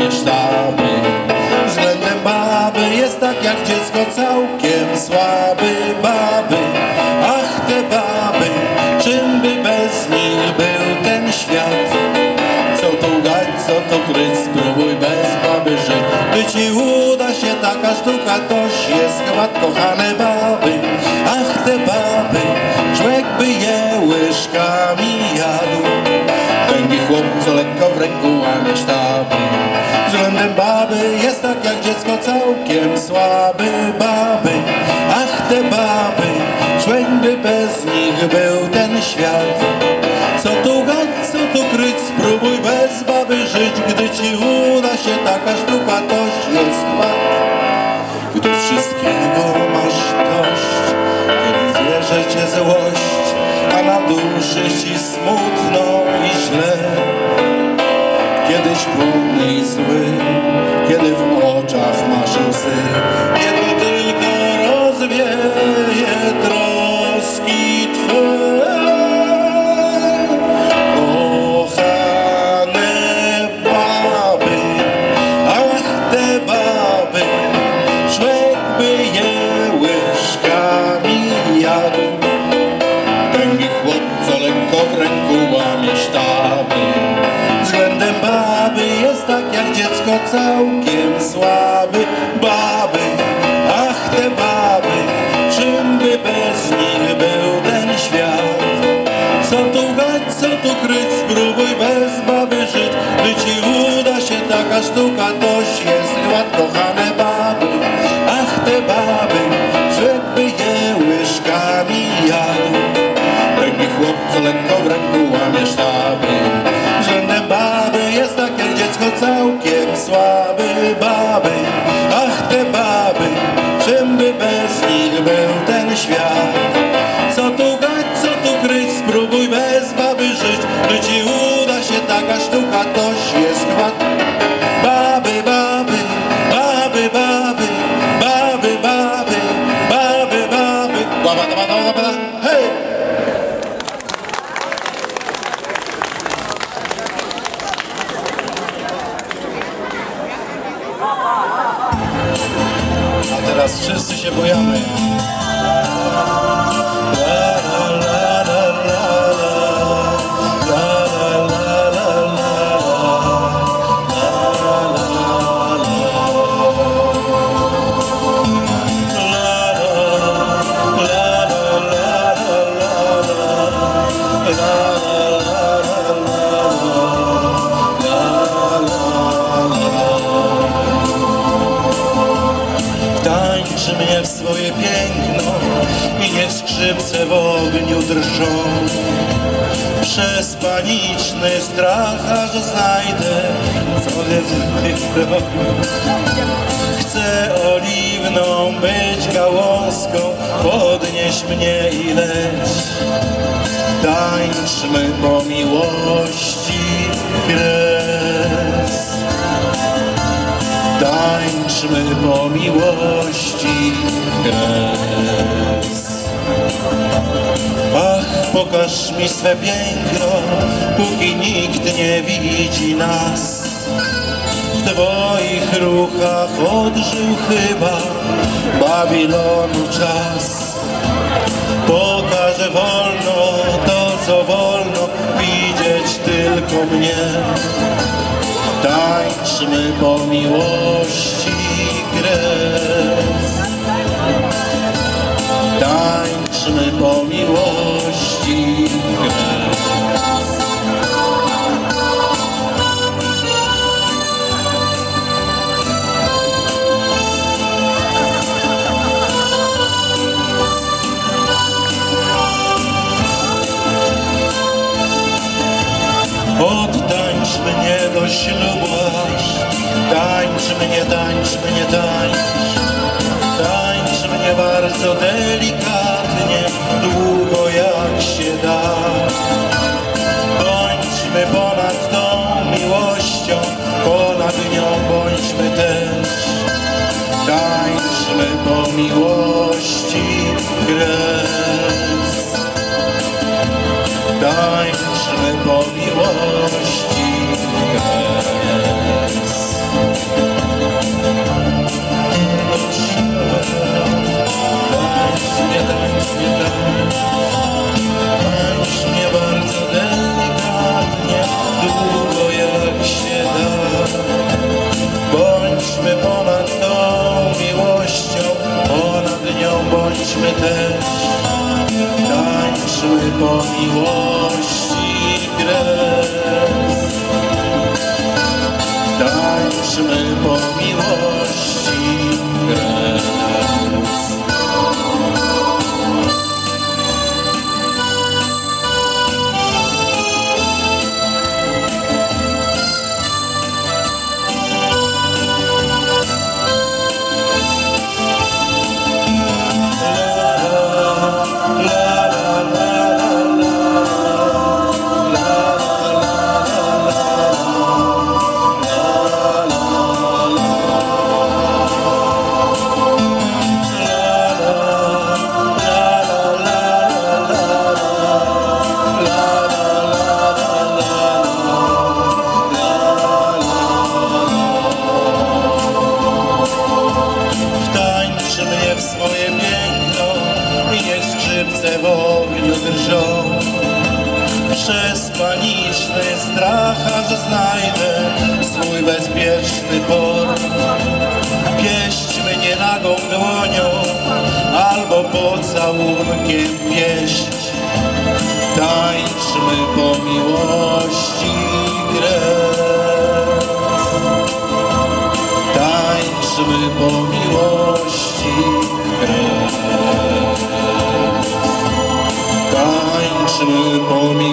łamie sztaby. Względem baby jest tak jak dziecko całkiem słaby. Baby, ach te baby, czym by bez nich był ten świat? Co tu gać, co tu kryć, spróbuj bez baby żyć. Gdy ci uda się taka sztuka, toż jest kład, kochane baby. Ach te baby, człowiek by je łyżkami jadł. Tęgi chłop, co lekko w ręku łamie sztaby. Względem baby jest tak jak dziecko całkiem słaby. Baby, ach te baby, człowiek by bez nich był ten świat. Co tu gać, co tu kryć, spróbuj bez baby żyć. Gdy ci uda się taka sztuka, toż jest kład. Gdy wszystkiego masz dość, kiedy zjeże cię złość, a na duszy ci smutno i źle. Kiedyś głodny i zły, kiedy w oczach masz łzy, jedno tylko rozwieje troski twe. Kochane baby, ach te baby, człowiek by je łyżkami jadł. Tęgi chłop, co lekko w ręku łamie sztaby. Względem baby jest tak jak dziecko całkiem słaby. Baby, ach te baby, czym by bez nich był ten świat? Co tu gać, co tu kryć, spróbuj bez baby żyć. Gdy ci uda się taka sztuka, toż jest kład, kochane baby. Ach te baby, żeby je łyżkami jadł. Tęgi chłop, co lekko w ręku łamie sztaby. Względem baby jest tak jak dziecko całkiem słaby. Baby, ach te baby, czym by bez nich był ten świat? Co tu gać, co tu kryć, spróbuj bez baby żyć. Gdy ci uda się taka sztuka, toż jest kład. Baby, baby, baby, baby, baby, baby, baby, baby. Baba, baba, baba, baba. Hej! A teraz wszyscy się bujamy. Wtańczy mnie w swoje piękno i niech skrzypce w ogniu drżą. Przez paniczny strach aż znajdę chcę oliwną być gałązką, podnieś mnie i leć. Tańczmy po miłości kres. Tańczmy po miłości kres. Ach, pokaż mi swe piękno, póki nikt nie widzi nas. W twoich ruchach odżył chyba Babilonu czas. Pokażę wolno to, co wolno, widzieć tylko mnie. Tańczmy po miłości kres. Tańczmy po miłości kres. Odtańcz mnie do ślubu aż. Tańcz mnie, tańcz mnie, tańcz. Tańcz mnie bardzo delikatnie, długo jak się da. Bądźmy ponad tą miłością, ponad nią bądźmy też. Tańczmy po miłości kres. Tańczmy po miłości kres. Tańczmy po miłości kres. W swoje piękno, niech skrzypce w ogniu drżą. Przez paniczny strach aż znajdę swój bezpieczny port. Pieśćmy nie nagą dłonią, albo pocałunkiem pieść. Tańczmy po miłości kres. Tańczmy po miłości kres. Tańczmy po miłości.